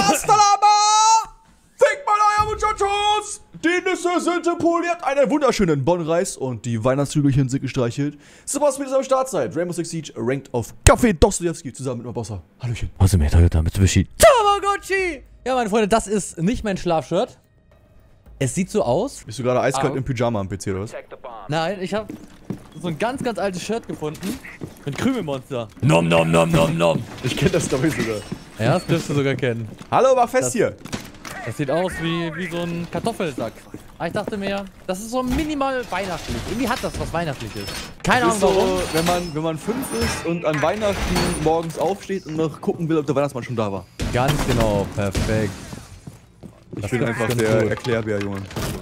Hasta la Fick mal euer Muchachos! Die Nüsse sind poliert, einen wunderschönen Bonreis und die Weihnachtshügelchen sind gestreichelt. Sebastian ist am Startzeit. Rainbow Six Siege ranked auf Kaffee Dostojewski zusammen mit meinem Bosser. Hallöchen. Also mehr Toyota Mitsubishi Tamagotchi! Ja, meine Freunde, das ist nicht mein Schlafshirt. Es sieht so aus. Bist du gerade eiskalt im Pyjama am PC oder was? Nein, ich habe so ein ganz, ganz altes Shirt gefunden. Mit Krümelmonster. Nom, nom, nom, nom, nom. Ich kenne das doch sogar. Ja, das dürfst du sogar kennen. Hallo, mach fest hier. Das sieht aus wie so ein Kartoffelsack. Aber ich dachte mir, das ist so minimal weihnachtlich. Irgendwie hat das was Weihnachtliches. Keine Ahnung so, warum. wenn man 5 ist und an Weihnachten morgens aufsteht und noch gucken will, ob der Weihnachtsmann schon da war. Ganz genau, perfekt. Ich bin einfach der Erklärbär, Junge.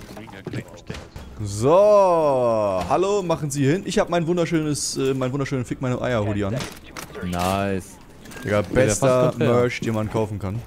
So, hallo, machen Sie hin. Ich habe mein wunderschönen Fick meine Eier Hoodie an. Nice. Digga, bester Merch, den man kaufen kann.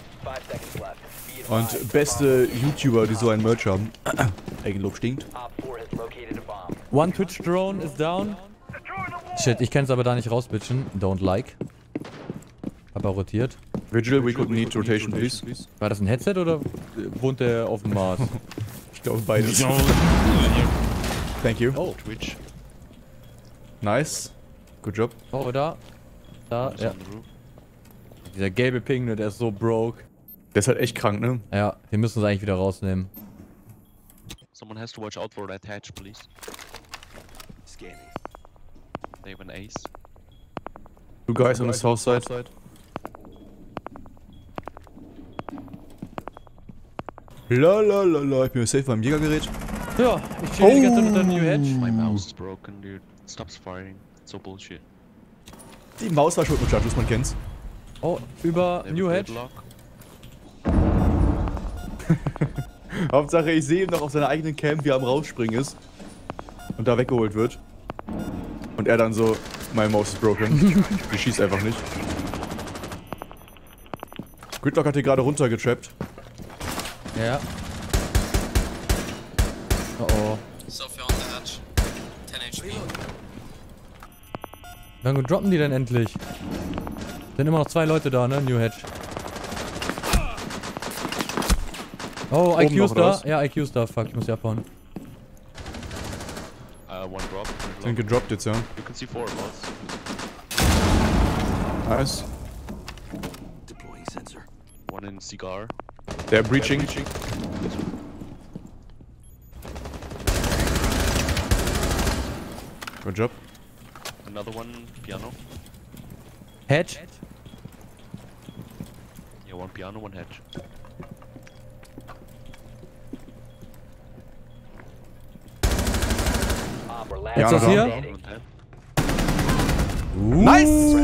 Und beste YouTuber, die so ein Merch haben. Eigenlob stinkt. One Twitch Drone is down. Shit, ich kann es aber da nicht rausbitchen. Don't like. Hab er rotiert. Vigil, we could need rotation, please. War das ein Headset oder wohnt der auf dem Mars? Ich glaube beides. Thank you. Oh. Twitch. Nice. Good job. Oh, da. Da, ja. Dieser gelbe Ping, ne, der ist so broke. Der ist halt echt krank, ne? Ja, wir müssen uns eigentlich wieder rausnehmen. Someone has to watch out for that hatch, please. Scanning. They have an ace. Two guys on the south side. Lalalala, ich bin safe beim Jägergerät. Ja, ich chill die ganze Zeit unter New Hedge. My mouse is broken, dude. It stops firing. It's so bullshit. Die Maus war schuld, Muchachos, man kennt's. Oh, über New Hedge. Hauptsache, ich sehe ihn noch auf seiner eigenen Cam, wie er am Rausspringen ist. Und da weggeholt wird. Und er dann so, my mouse is broken. Die schießt einfach nicht. Gridlock hat hier gerade runtergetrappt. Ja. Oh oh. Sophia on the hatch. 10 HP. Wann droppen die denn endlich? Sind immer noch 2 Leute da, ne? New Hedge. Oh, IQ's da. Ja, IQ's da. Fuck, ich muss die abhauen. One drop. Sind gedroppt jetzt, ja. You can see 4 bots. Nice. Deploying sensor. One in cigar. Der breaching. Good job. Another one piano. Hedge? Yeah, one piano, one hedge. Jetzt was hier? Nice!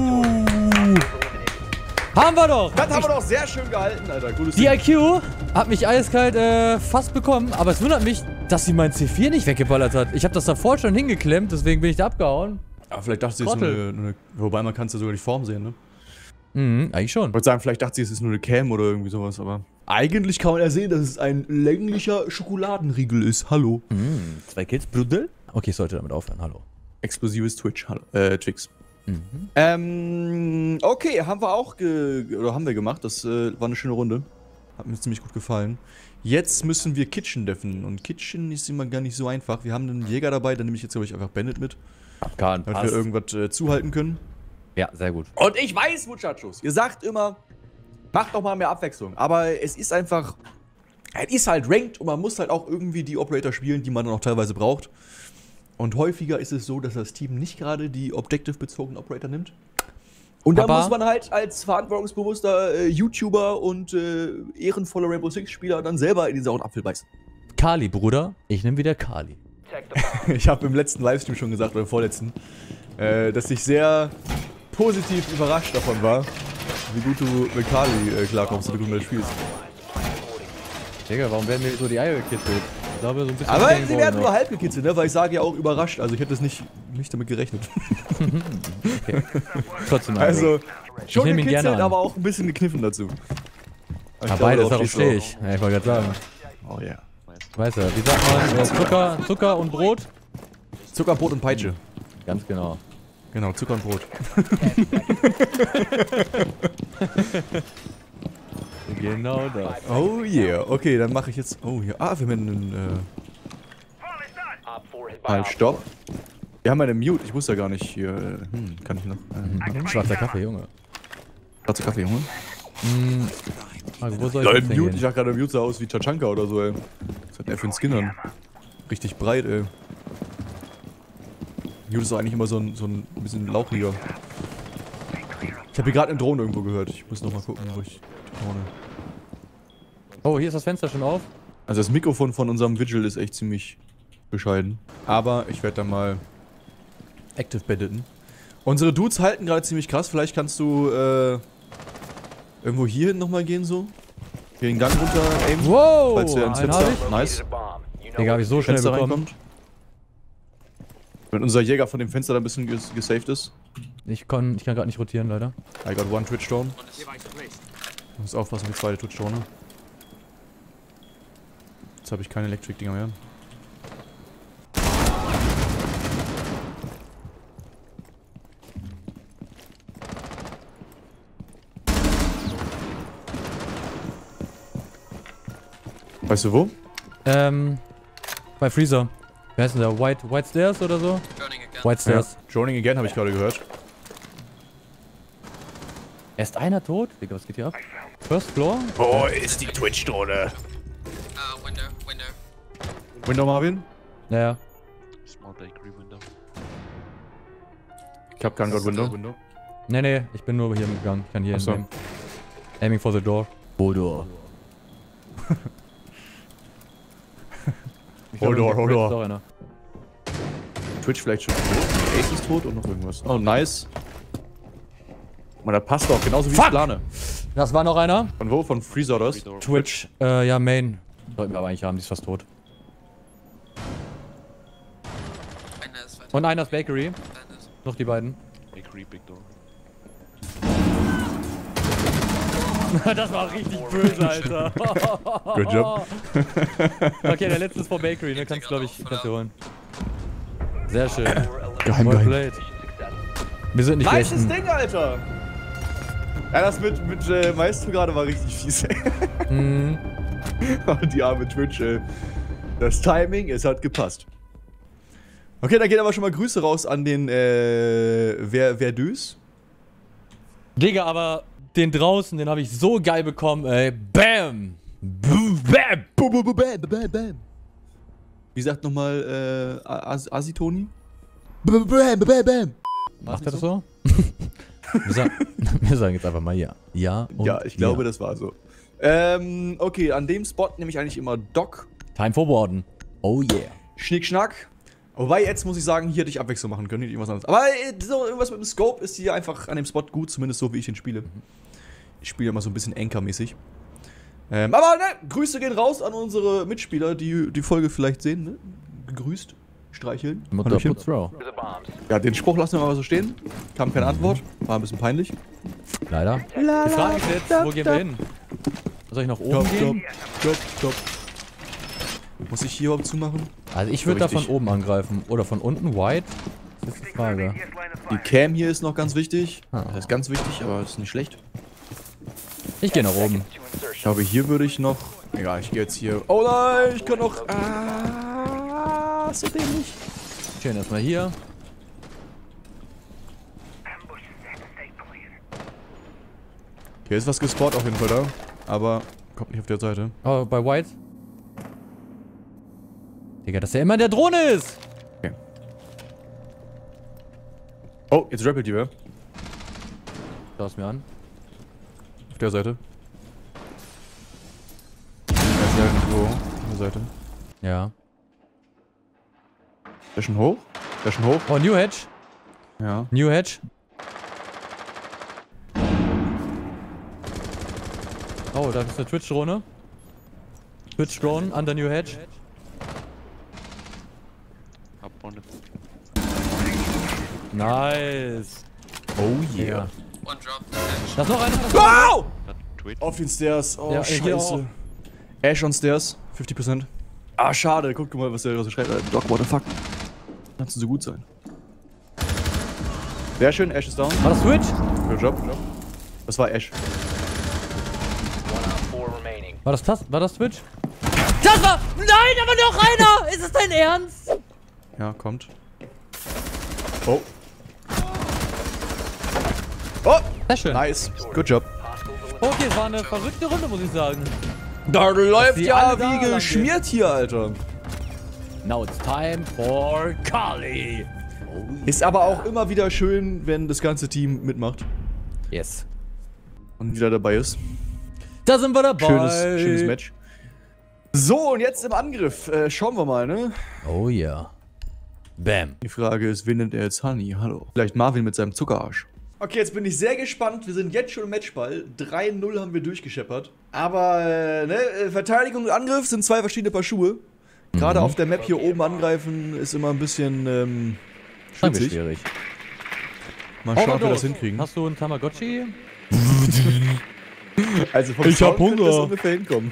Haben wir doch! Das haben wir doch sehr schön gehalten, Alter. Gutes Die Ding. IQ hat mich eiskalt fast bekommen, aber es wundert mich, dass sie mein C4 nicht weggeballert hat. Ich habe das davor schon hingeklemmt, deswegen bin ich da abgehauen. Aber vielleicht dachte sie, es ist nur eine. Wobei man kann es ja sogar die Form sehen, ne? Mhm, eigentlich schon. Ich wollte sagen, vielleicht dachte sie, es ist nur eine Cam oder irgendwie sowas, aber. Eigentlich kann man ja sehen, dass es ein länglicher Schokoladenriegel ist. Hallo. 2 Kills, Bruder? Okay, ich sollte damit aufhören, hallo. Explosives Twitch. Hallo. Twix. Okay, haben wir auch haben wir gemacht. Das war eine schöne Runde. Hat mir ziemlich gut gefallen. Jetzt müssen wir Kitchen deffen. Und Kitchen ist immer gar nicht so einfach. Wir haben einen Jäger dabei, dann nehme ich jetzt, glaube ich, einfach Bandit mit. Abgehauen, Damit wir irgendwas zuhalten können. Ja, sehr gut. Und ich weiß, Muchachos, ihr sagt immer, macht doch mal mehr Abwechslung. Aber es ist einfach, es ist halt ranked und man muss halt auch irgendwie die Operator spielen, die man dann auch teilweise braucht. Und häufiger ist es so, dass das Team nicht gerade die Objective-bezogenen Operator nimmt. Und da muss man halt als verantwortungsbewusster YouTuber und ehrenvoller Rainbow Six-Spieler dann selber in die sauren Apfel beißen. Kali, Bruder. Ich nehme wieder Kali. Ich habe im letzten Livestream schon gesagt, oder im vorletzten, dass ich sehr positiv überrascht davon war, wie gut du mit Kali klarkommst und wie gut du das spielst. Digga, warum werden mir so die Eier gekitzelt? Ich glaube, so ein bisschen. Aber sie werden nur halb gekitzelt, ne? Weil ich sage ja auch überrascht. Also ich hätte es nicht damit gerechnet. Okay. Trotzdem. Also schon ihn gekitzelt, gerne an. aber auch ein bisschen gekniffen dazu. Ja, beides, darauf stehe ich. Ja, ich wollte gerade sagen. Oh ja. Yeah. Weißt du, wie sagt man? Zucker und Brot? Zucker, Brot und Peitsche. Ganz genau. Genau, Zucker und Brot. Genau das. Oh yeah. Okay, dann mache ich jetzt... Oh, hier. Ah, wir haben einen... Halt, stopp. Wir haben eine Mute. Ich wusste ja gar nicht hier... kann ich noch... Schwarzer Kaffee, Junge. Schwarzer Kaffee, Junge. Also, wo soll ich Leute, jetzt Mute. hingehen? Ich dachte gerade, Mute sah aus wie Tachanka oder so, ey. Was hat der für einen Skin an? Richtig breit, ey. Mute ist doch eigentlich immer so ein bisschen lauchiger. Ich habe hier gerade eine Drohne irgendwo gehört. Ich muss noch mal gucken, wo ich die Drohne... Oh, hier ist das Fenster schon auf. Also das Mikrofon von unserem Vigil ist echt ziemlich bescheiden. Aber ich werde da mal active beddeten. Unsere Dudes halten gerade ziemlich krass. Vielleicht kannst du irgendwo hier hin nochmal gehen so. Hier den Gang runter aimen. Wow! Falls du ins einen Fenster... hab ich. Nice. Digga, hab ich so schnell Fenster bekommen. reinkommt. Wenn unser Jäger von dem Fenster da ein bisschen gesaved ist. Ich kann gerade nicht rotieren, leider. I got one Twitch Drone. Ich muss aufpassen mit zweite Twitch Drone. Jetzt habe ich keine Electric-Dinger mehr. Weißt du wo? Bei Freezer. Wer heißt denn der? White Stairs oder so? Burning again. White Stairs. Droning again habe ich gerade gehört. Erst einer tot? Digga, was geht hier ab? First Floor? Oh, ist die Twitch-Drohne. Window. Window Marvin? Naja. Small bakery window. Ich hab keinen God Window. Nee, ich bin nur hier gegangen. Ich kann hier Achso. hinnehmen. Aiming for the door. Door. Hold on. Ist doch einer. Twitch vielleicht schon tot. Ace ist tot und noch irgendwas. Oh, nice. Man, das passt doch, genauso wie ich plane. Das war noch einer. Von wo? Von Freezer oder was? Twitch. Ja, Main. Sollten wir aber eigentlich haben, die ist fast tot. Einer ist weiter. Und einer ist Bakery. Bandit. Noch die beiden. Bakery, big door. Das war richtig böse, Alter. Good job. Okay, der letzte ist vor Bakery, ne? Kannst du holen. Sehr schön. Geheim, Well geheim. played. Wir sind nicht Nices schlechten. Ding, Alter! Ja, das mit Maestro gerade war richtig fies, ey. Mhm. Die arme Twitch, ey. Das Timing, es hat gepasst. Okay, dann geht aber schon mal Grüße raus an den, Verdus. Digga, aber den draußen, den habe ich so geil bekommen, ey. Bam! Bam! Bam. Wie sagt nochmal, Asitoni? Bam. Macht er das so? wir sagen jetzt einfach mal ja. Ja und Ja, ich glaube, ja. das war so. Okay, an dem Spot nehme ich eigentlich immer Doc. Time for Warden. Oh yeah. Schnick, schnack. Wobei, jetzt muss ich sagen, hier hätte ich Abwechslung machen können, nicht irgendwas anderes. Aber so irgendwas mit dem Scope ist hier einfach an dem Spot gut, zumindest so, wie ich ihn spiele. Ich spiele immer so ein bisschen Anchor-mäßig. Aber ne, Grüße gehen raus an unsere Mitspieler, die die Folge vielleicht sehen, ne? Gegrüßt, streicheln. Mutter Hallöchen. put throw. Ja, den Spruch lassen wir mal so stehen. Kam keine Antwort, war ein bisschen peinlich. Leider. Die Frage ist jetzt, wo gehen wir hin? Soll ich nach oben gehen? Stopp. Muss ich hier überhaupt zumachen? Also ich würde da von oben angreifen. Oder von unten, White? Das ist die Frage. Die Cam hier ist noch ganz wichtig. Ah. Das ist ganz wichtig, aber ist nicht schlecht. Ich gehe nach oben. Ich glaube, hier würde ich noch... Egal, ich gehe jetzt hier... Oh nein, ich kann noch... so dämlich. Schön, erstmal hier. Hier ist was gespawnt auf jeden Fall da. Aber kommt nicht auf der Seite. Oh, bei White. Digga, dass er immer in der Drohne ist! Okay. Oh, jetzt rappelt die wer? Schau es mir an. Auf der Seite. Ich weiß ja nicht wo. Auf der Seite. Ja. Der ist schon hoch? Der ist schon hoch? Oh, New Hedge. Ja. New Hedge. Oh, da ist eine Twitch-Drohne. Twitch-Drone under New Hedge. Up on it. Nice. Oh yeah. Ja. One drop. Edge. Da ist noch einer. Wow! Not Twitch. Auf den Stairs. Oh, Ja, hier auch. scheiße. Ash on Stairs. 50%. Ah, schade. Guck mal, was der so schreibt. Doc, what the fuck. Kannst du so gut sein. Sehr schön, Ash ist down. War das Twitch? Good job. Das war Ash. War das Twitch? Das war... Nein, aber noch einer! Ist es dein Ernst? Ja, kommt. Oh. Oh! Sehr schön. Nice. Good job. Okay, es war eine verrückte Runde, muss ich sagen. Da läuft die ja alle da wie lang geschmiert hier, Alter. Now it's time for Kali. Ist aber auch immer wieder schön, wenn das ganze Team mitmacht Yes. und wieder dabei ist. Da sind wir dabei. Schönes Match. So, und jetzt im Angriff. Schauen wir mal, ne? Oh ja. Bam. Die Frage ist, wen nimmt er jetzt Honey? Hallo. Vielleicht Marvin mit seinem Zuckerarsch. Okay, jetzt bin ich sehr gespannt. Wir sind jetzt schon im Matchball. 3-0 haben wir durchgescheppert. Aber, Verteidigung und Angriff sind zwei verschiedene Paar Schuhe. Gerade auf der Map hier oben angreifen ist immer ein bisschen, schwitzig. Schwierig. Mal schauen, ob wir das hinkriegen. Hast du einen Tamagotchi? Also vom Ich hab Sound könnte Hunger. das ungefähr hinkommen.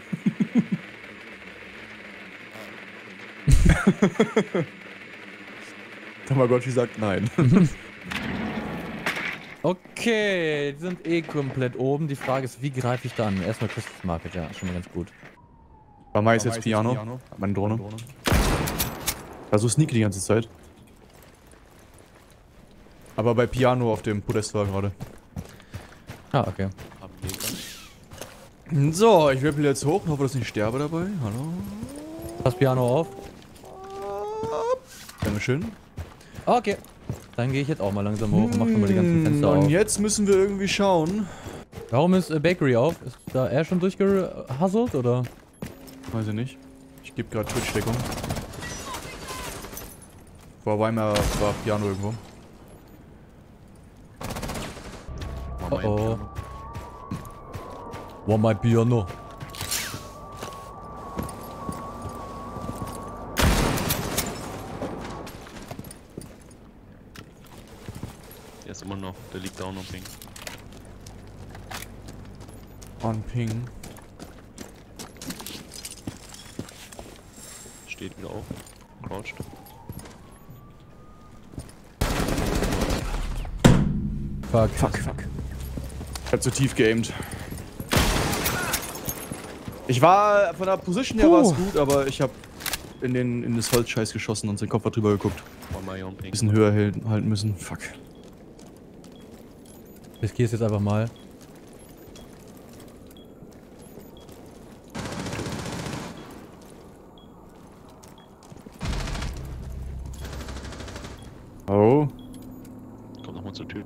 Tamagotchi sagt nein. Okay, die sind eh komplett oben. Die Frage ist, wie greife ich da an? Erstmal Christmas Market, ja, schon mal ganz gut. Bei mir ist jetzt Piano. Meine Drohne. War so sneaky die ganze Zeit. Aber bei Piano auf dem Podest war gerade. Ah, okay. So, ich rappel jetzt hoch und hoffe, dass ich nicht sterbe dabei. Hallo. Pass Piano auf. Dankeschön. Okay. Dann gehe ich jetzt auch mal langsam hoch und mach schon mal die ganzen Fenster Und auf. jetzt müssen wir irgendwie schauen. Warum ist Bakery auf? Ist da er schon durchgehustelt oder? Weiß ich nicht. Ich gebe gerade Twitch-Deckung. Vor Weimar war Piano irgendwo. Oh oh. One my Piano. Der ist immer noch, der liegt da auch noch ping. On Ping. Steht wieder auf. Crouched. Fuck. Ich hab zu tief geaimt. Ich war von der Position her war es gut, aber ich hab in das Holzscheiß geschossen und den Kopf drüber geguckt. One my own ping. Bisschen höher halten müssen. Fuck. Ich gehe jetzt einfach mal. Oh. Kommt nochmal zur Tür.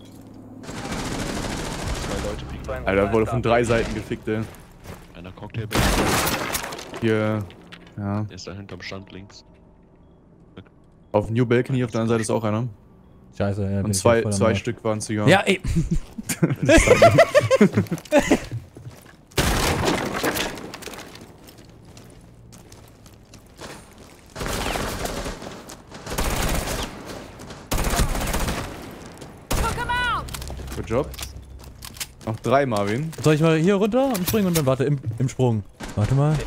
Zwei Leute ping. Alter, wurde von 3 Seiten gefickt, ey. Einer Cocktail. Hier. Ja. Der ist da hinterm Stand links. Auf New Balcony auf der anderen Seite ist auch einer. Scheiße, ja. bin Und ich voll am zwei Arsch. Stück waren es ja. Ja, ey. Good job. Noch 3, Marvin. Soll ich mal hier runter und springen und dann warte im Sprung. Warte mal.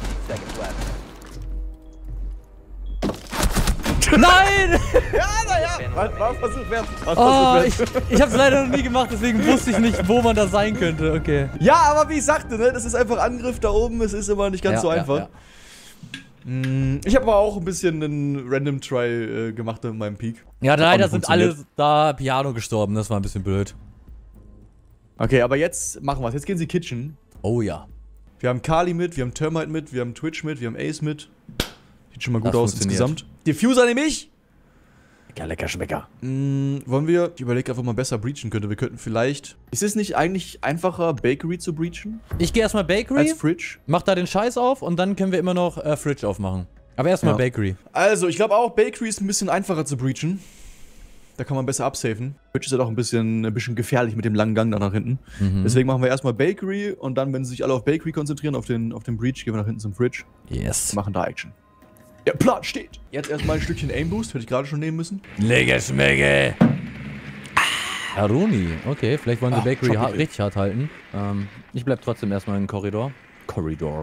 Nein! War Versuch wert. Oh, ich hab's leider noch nie gemacht, deswegen wusste ich nicht, wo man da sein könnte. Okay. Ja, aber wie ich sagte, ne, das ist einfach Angriff da oben. Es ist immer nicht ganz so einfach. Ich habe aber auch ein bisschen einen Random Try gemacht in meinem Peak. Ja, leider Auch sind alle funktioniert. da Piano gestorben. Das war ein bisschen blöd. Okay, aber jetzt machen wir es. Jetzt gehen sie Kitchen. Oh ja. Wir haben Kali mit, wir haben Termite mit, wir haben Twitch mit, wir haben Ace mit. Sieht schon mal gut Das aus funktioniert. insgesamt. Diffuser nehme ich. Ja, lecker Schmecker. Wollen wir, ich überlege einfach mal besser breachen könnte. Wir könnten vielleicht. Ist es nicht eigentlich einfacher, Bakery zu breachen Ich gehe erstmal Bakery, als Fridge? mach da den Scheiß auf und dann können wir immer noch Fridge aufmachen. Aber erstmal Ja. Bakery. Also, ich glaube auch, Bakery ist ein bisschen einfacher zu breachen. Da kann man besser absafen. Fridge ist halt auch ein bisschen gefährlich mit dem langen Gang da nach hinten. Deswegen machen wir erstmal Bakery und dann, wenn sich alle auf Bakery konzentrieren, auf den Breach, gehen wir nach hinten zum Fridge. Yes. Machen da Action. Der Plan steht. Jetzt erstmal ein Stückchen Aim Boost, hätte ich gerade schon nehmen müssen. Lecker Schmecke. Haruni. Okay, vielleicht wollen sie Bakery Chocolate. richtig hart halten. Ich bleib trotzdem erstmal im Korridor. Corridor.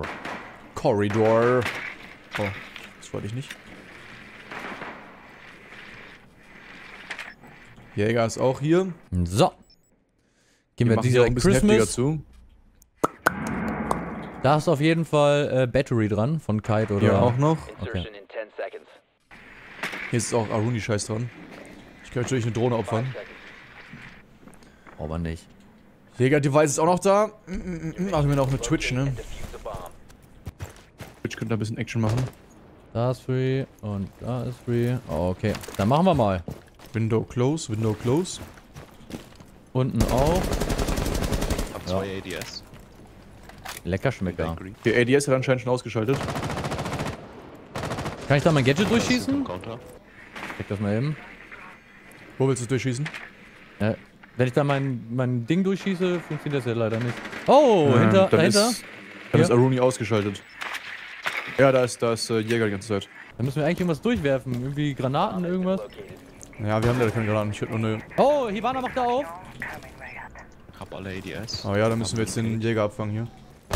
Oh, das wollte ich nicht. Jäger ist auch hier. So. Gehen wir machen hier auch direkt ein bisschen heftiger Christmas. zu. Da ist auf jeden Fall Battery dran von Kite oder... Hier auch noch. Okay. Hier ist auch Aruni-Scheiß dran. Ich kann natürlich eine Drohne opfern. Aber nicht. Jäger-Device ist auch noch da. Machen wir noch eine Twitch, ne? Twitch könnte ein bisschen Action machen. Da ist free und da ist free. Okay, dann machen wir mal. Window close, Window close. Unten auch. Hab 2 ADS. Lecker Schmecker. Bakery. Der ADS hat anscheinend schon ausgeschaltet. Kann ich da mein Gadget durchschießen? Counter. Check das mal eben. Wo willst du durchschießen? Wenn ich da mein Ding durchschieße, funktioniert das ja leider nicht. Oh, Dann dahinter. ist Hier. Aruni ausgeschaltet. Ja, da ist Jäger die ganze Zeit. Da müssen wir eigentlich irgendwas durchwerfen. Irgendwie Granaten, irgendwas. Ja, wir haben leider keine Granaten. Ich hätte nur eine... Oh, Hivana macht da auf. Hab alle ADS. Oh ja, dann müssen wir jetzt den Jäger abfangen hier.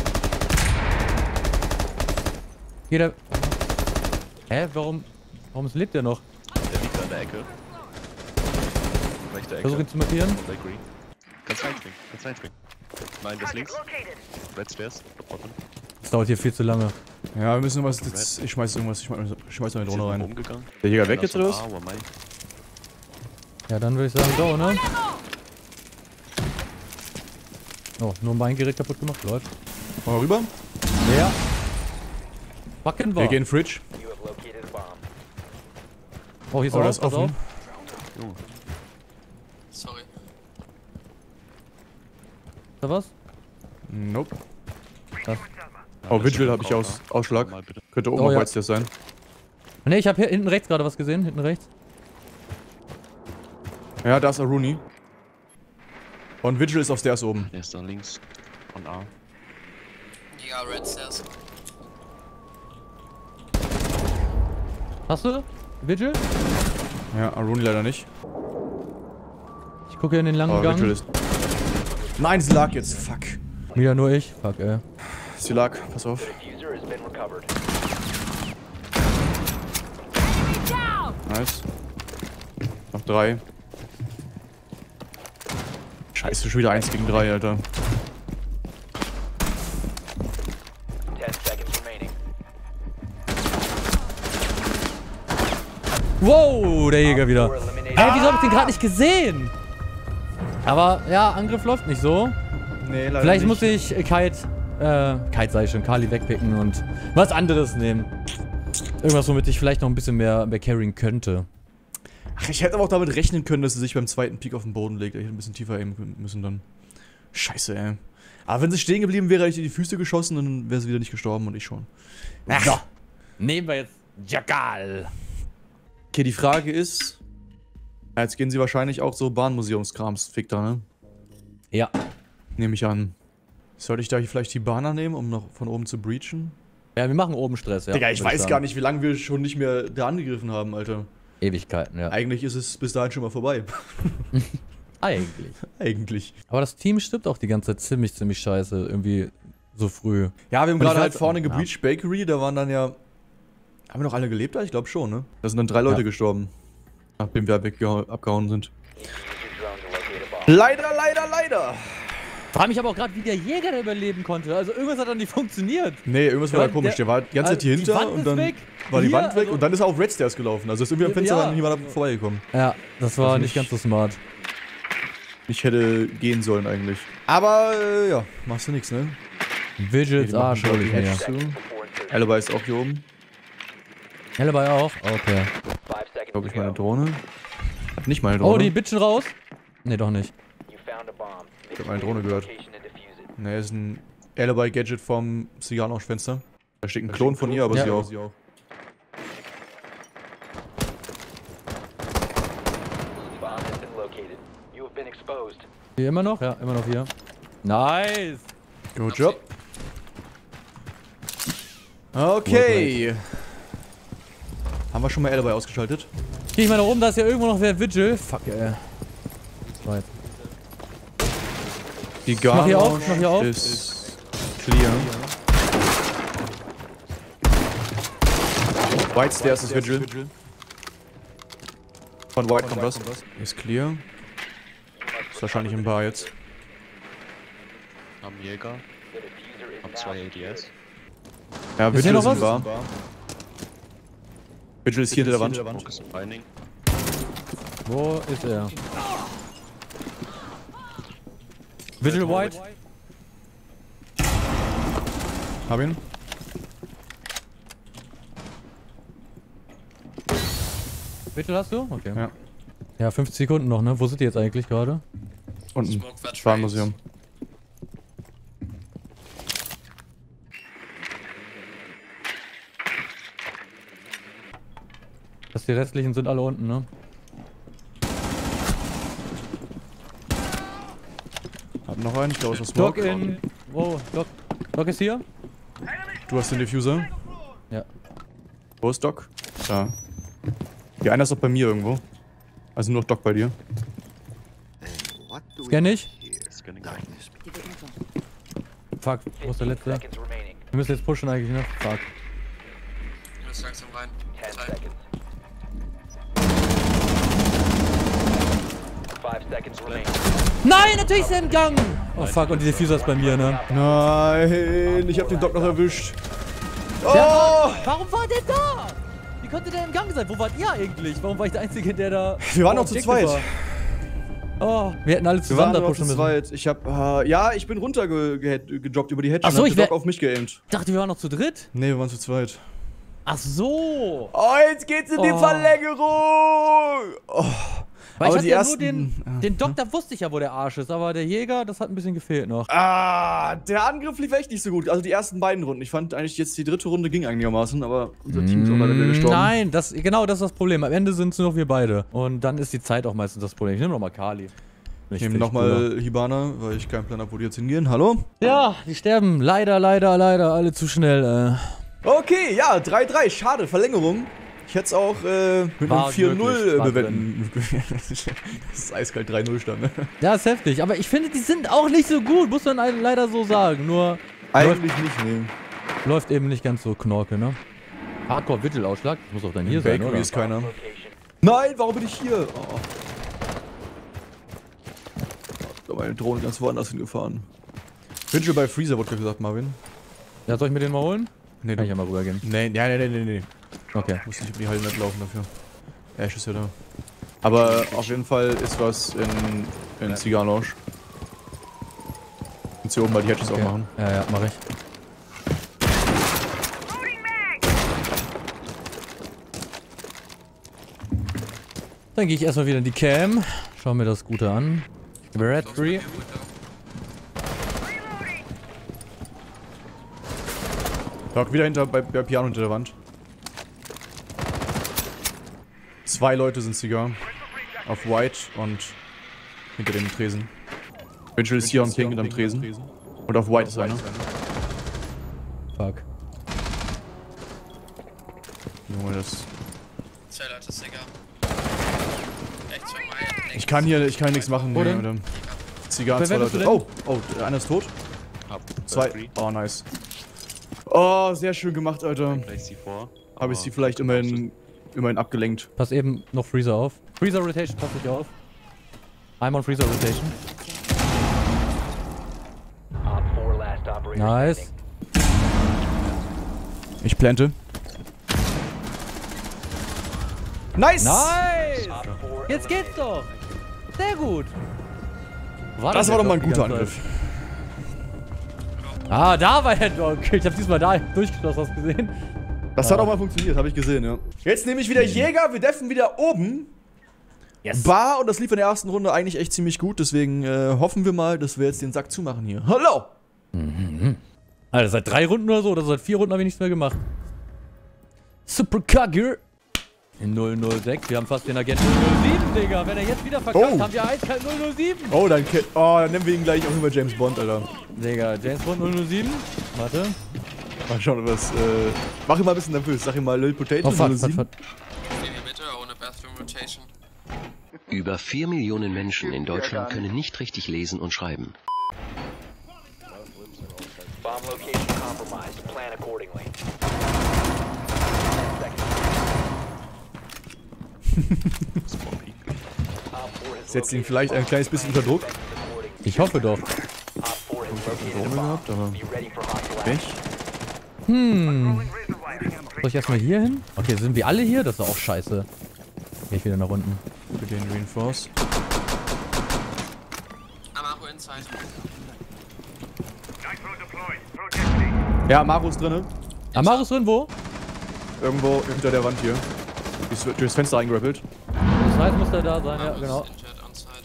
Hier der... Hä, warum lebt der noch? Der liegt da in der Ecke. Rechte Ecke. Versuch ihn zu markieren. Bakery. Kannst reinspringen. Nein, das links. Red Stairs. Bottom. Das dauert hier viel zu lange. Ja, wir müssen was jetzt... Ich schmeiß irgendwas. Ich schmeiß eine Drohne rein. Umgegangen. Der Jäger weg jetzt oder was? Ja, dann würde ich sagen, go, ne? Oh, nur mein Gerät kaputt gemacht, läuft. Mal rüber. Ja. Backen wir. Wir gehen Fridge. Oh, hier ist Oh, er das ist pass auf. offen. Sorry. Ist da was? Nope. Das. Oh, Vigil habe ich Ausschlag. Mal bitte. Könnte oben Oh, auf ja. White Stairs sein. Ne, ich habe hier hinten rechts gerade was gesehen. Hinten rechts. Ja, da ist Aruni. Und Vigil ist auf Stairs oben. Der ist da links. Von A. Ja, Red Stairs. Hast du? Vigil? Ja, Aruni leider nicht. Ich gucke hier in den langen Oh, Vigil Gang. ist... Nein, sie lag jetzt. Fuck. Wieder nur ich. Fuck, ey. Sie lag. Pass auf. Nice. Noch 3. Scheiße, schon wieder 1 gegen 3, Alter. Wow, der Jäger wieder. Hä, wieso hab ich den gerade nicht gesehen? Aber ja, Angriff läuft nicht so. Nee, leider Vielleicht muss ich Kite sag ich schon, Kali wegpicken und was anderes nehmen. Irgendwas, womit ich vielleicht noch ein bisschen mehr carryen könnte. Ach, ich hätte aber auch damit rechnen können, dass sie sich beim zweiten Peak auf den Boden legt. Ich hätte ein bisschen tiefer aimen müssen dann. Scheiße, ey. Aber wenn sie stehen geblieben wäre, hätte ich ihr die Füße geschossen, dann wäre sie wieder nicht gestorben und ich schon. Ach. So, nehmen wir jetzt Jackal. Okay, die Frage ist... Ja, jetzt gehen sie wahrscheinlich auch so Bahnmuseumskrams, Fick da, ne? Ja. Nehme ich an. Sollte ich da vielleicht die Bahner nehmen, um noch von oben zu breachen? Ja, wir machen oben Stress, ja. Digga, ich würd weiß sagen. gar nicht, wie lange wir schon nicht mehr da angegriffen haben, Alter. Ewigkeiten, ja. Eigentlich ist es bis dahin schon mal vorbei. Eigentlich. Eigentlich. Aber das Team stirbt auch die ganze Zeit ziemlich scheiße, irgendwie so früh. Ja, wir haben Und gerade ich halt weiß- vorne ja. gebreached Bakery, da waren dann ja... Haben wir noch alle gelebt da? Ich glaube schon, ne? Da sind dann 3 Leute Ja. gestorben. Nachdem wir abgehauen sind. Leider, leider, leider! Frag mich aber auch gerade, wie der Jäger da überleben konnte. Also irgendwas hat dann nicht funktioniert. Nee, irgendwas war Ja, da komisch. Der war die ganze Zeit die hier hinter Wand und ist dann weg. war die Hier, Wand weg also- und dann ist er auf Red Stairs gelaufen. Also ist irgendwie am Fenster Ja. dann jemand vorbeigekommen. Ja, das war Also nicht ganz so smart. Ich hätte gehen sollen eigentlich. Aber ja, machst du nix, ne? Vigils Arsch hol ich mir. Hedge zu. Alibi ist auch hier oben. Alibi auch? Okay. Glaube ich meine Drohne. Hat nicht meine Drohne. Oh, die bitchen raus? Ne, doch nicht. Ich hab meine Drohne gehört. Ne, ist ein Alibi-Gadget vom Zigarrenausch-Fenster. Da steht ein Klon von ihr, aber Ja. sie auch. Hier immer noch? Ja, immer noch hier. Nice! Good job. Okay. Haben wir schon mal Alibi ausgeschaltet? Geh ich mal nach oben, da ist ja irgendwo noch wer Vigil. Fuck, ey. Weit. Die mach hier auf, mach hier auf. ist clear. White Stairs ist Vigil. Von White kommt was. Ist clear. Ist wahrscheinlich im Bar jetzt. Am Jäger. Am 2 ADS. Ja, Ist hier Vigil noch ist was? in Bar. Vigil ist hier hinter der Wand. Focus on binding. Wo ist er? Vigil White? Hab ihn. Vigil hast du? Okay. Ja. Ja, 50 Sekunden noch, ne? Wo sind die jetzt eigentlich gerade? Unten. Smoke that Schwanmuseum. Dass die restlichen sind alle unten, ne? Hab noch einen, ich glaube, es ist Doc Smoke. in. Wo? Doc ist hier? Du hast den Diffuser. Ja. Wo ist Doc? Da. Ja, einer ist doch bei mir irgendwo. Also nur noch Doc bei dir. Scan ich? Scanning. Fuck, wo ist der letzte? Wir müssen jetzt pushen eigentlich, ne? Fuck. Ich muss langsam rein. 10 Zwei. seconds. 5 seconds remaining. Nein, natürlich ist er im Gang! Oh fuck, und die Diffuser ist bei mir, ne? Nein, ich hab den Doc noch erwischt. Oh! Warum war der da? Wie konnte der im Gang sein? Wo wart ihr eigentlich? Warum war ich der Einzige, der da... Wir waren noch zu zweit. war? Oh, wir hätten alle Wir zusammen waren da noch zu pushen müssen. zweit. Ich hab, ja, ich bin runtergedroppt über die Hedge Ach so, und hab ich den Doc wär- auf mich geaimt. Ich dachte, wir waren noch zu dritt. Nee, wir waren zu zweit. Ach so. Oh, jetzt geht's in die Oh. Verlängerung! Oh. Weil Aber ich hatte die ja ersten... nur den Doktor wusste ich ja, wo der Arsch ist, aber der Jäger, das hat ein bisschen gefehlt noch. Ah, der Angriff lief echt nicht so gut. Also die ersten beiden Runden. Ich fand eigentlich jetzt die dritte Runde ging einigermaßen, aber unser Team ist auch leider wieder gestorben. Nein, genau das ist das Problem. Am Ende sind es nur noch wir beide. Und dann ist die Zeit auch meistens das Problem. Ich nehme nochmal Kali. Ich nehme nochmal Hibana, weil ich keinen Plan habe, wo die jetzt hingehen. Hallo? Ja, die sterben leider alle zu schnell. Okay, ja, 3-3. Schade, Verlängerung. Ich hätte es auch mit einem War 4-0 möglich, war bewenden. Das ist eiskalt 3-0 stand, ne? Ja, ist heftig. Aber ich finde, die sind auch nicht so gut, muss man leider so sagen. Nur Eigentlich nicht, ne. läuft eben nicht ganz so knorke, ne? Hardcore Vigil-Ausschlag. Das muss auch dann hier sein, Bakery oder? ist keiner. Location. Nein, warum bin ich hier? Oh. Da meine Drohne ganz woanders hingefahren. Vigil bei Freezer, wurde gesagt, Marvin. Ja, soll ich mir den mal holen? Nee, Kann ich ja mal rübergehen. Nee. Okay. Muss nicht über die Halle nicht laufen dafür. Ash ist ja da. Aber auf jeden Fall ist was in Cigar Lounge. Kannst hier oben mal die Hedges Okay. aufmachen. Ja, mach ich. Dann gehe ich erstmal wieder in die Cam. Schau mir das Gute an. Red Tree. Doc, wieder bei Piano hinter der Wand. 2 Leute sind Cigar. Auf White und hinter dem Tresen. Vigil ist hier und Pink hinterm Tresen. Und auf White ist einer. Fuck. Junge, das... 2 Leute, Digga. Rechts von mir. Ich kann nichts machen. Wo Nee, denn? mit dem Cigar, Wer 2 bist du Leute. denn? Oh, einer ist tot. Up. 2. Oh, nice. Oh, sehr schön gemacht, Alter. Place C4. Habe ich sie vielleicht immerhin abgelenkt. Pass eben noch Freezer auf. Freezer Rotation, pass dich auf. I'm on Freezer Rotation. Op 4 last operator Nice. Ich plante. Nice! Nice! standing. Op 4 Jetzt geht's doch! Sehr gut! Das war doch mal ein die guter ganze Angriff. Zeit? Ah, da war der Dog. Ich hab diesmal da durchgeschlossen, hast du gesehen? Das hat auch mal funktioniert, habe ich gesehen, ja. Jetzt nehme ich wieder Jäger, wir deffen wieder oben. Yes. Bar, und das lief in der ersten Runde eigentlich echt ziemlich gut, deswegen hoffen wir mal, dass wir jetzt den Sack zumachen hier. Hallo! Alter, seit 3 Runden oder so, oder seit 4 Runden habe ich nichts mehr gemacht. Super Kagger. In 006, wir haben fast den Agenten 007, Digga. Wenn er jetzt wieder verkackt, Oh. haben wir eiskalt 007. Oh, dann nennen wir ihn gleich auch über James Bond, Alter. Digga, James Bond 007. Warte. Mal schauen, was, mach ihn mal ein bisschen nervös. Sag ihm mal Lil Potato Oh, fuck, 07. fuck. Hier bitte, ohne Bathroom Rotation. Über 4 Millionen Menschen in Deutschland können nicht richtig lesen und schreiben. Bomb location compromised. Plan accordingly. Setzt ihn vielleicht ein kleines bisschen unter Druck. Ich hoffe doch. Op 4 Located a bomb. Be ready for hostile action. Echt? Soll ich erstmal hier hin? Okay, sind wir alle hier? Das ist doch auch scheiße. Geh ich wieder nach unten. Wir gehen Reinforce. Amaro inside. Ja, Amaro ist drinne. Amaro ist drin, wo? Irgendwo hinter der Wand hier. Ist durchs Fenster eingerappelt. Das heißt, muss der da sein, ja, genau. Injured on side.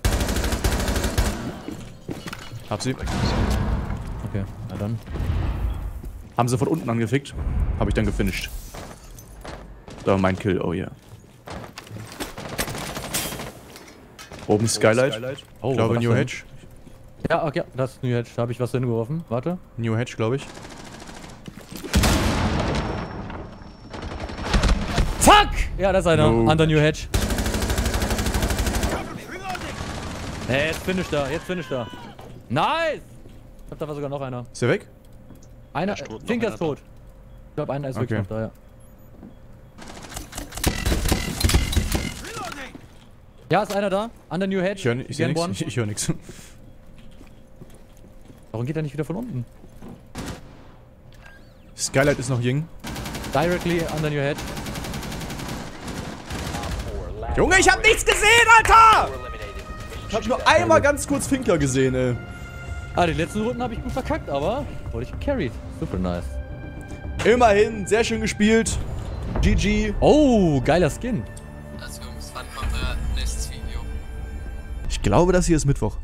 Hab sie. Okay, na dann. Haben sie von unten angefickt. Hab ich dann gefinisht. Da mein Kill, oh yeah. Oben Skylight. Oh, Ich glaube was New denn? Hedge. Ja, okay, das ist New Hedge. Da habe ich was hingeworfen. Warte. New Hedge, glaube ich. Fuck! Ja, da ist einer. No. Under New Hedge. Hey, jetzt finisht er. Jetzt finisht er. Nice! Ich glaube, da war sogar noch einer. Ist der weg? Einer, ist tot, noch Finker einer ist tot. Ich glaube, einer ist wirklich Okay. noch da, ja. Ja, ist einer da. Under New Hedge. Ich seh Again nix. one. Ich höre nichts. Warum geht er nicht wieder von unten? Skylight ist noch Ying. Directly under New Hedge. Junge, ich hab nichts gesehen, Alter! Eliminated. Ich hab nur einmal ganz kurz Finker gesehen, ey. Ah, die letzten Runden habe ich gut verkackt, aber wurde ich gecarried. Super nice. Immerhin, sehr schön gespielt. GG. Oh, geiler Skin. Also Jungs, wann kommt nächstes Video? Ich glaube, das hier ist Mittwoch.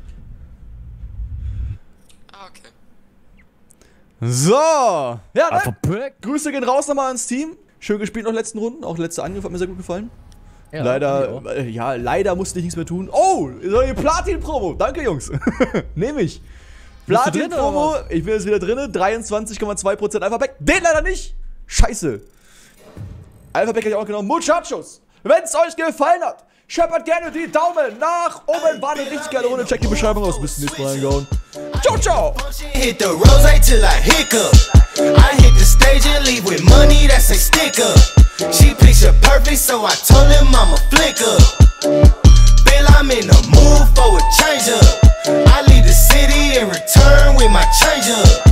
Ah, okay. So. Ja, Alpha ne? Pack. Grüße gehen raus nochmal ans Team. Schön gespielt noch letzten Runden. Auch letzter Angriff hat mir sehr gut gefallen. Ja, Leider, ja, leider musste ich nichts mehr tun. Oh, so eine Platin-Promo. Danke, Jungs. Nehme ich. Bist du drin, Platin-Promo. oder Ich bin jetzt wieder drin. 23,2% Alpha-Pack. Den leider nicht. Scheiße. Alpha-Pack hätte ich auch genommen. Muchachos, wenn es euch gefallen hat, scheppert gerne die Daumen nach oben. War eine richtig geile Runde. Checkt die Beschreibung aus. Bis zum nächsten Mal reingehauen. Ciao, ciao. Hit the rose till I hiccup. I hit the stage and leave with money that's a sticker. She picture perfect, so I told him I'm a flicker. Feel I'm in the mood for a change up. I leave the city and return with my change up.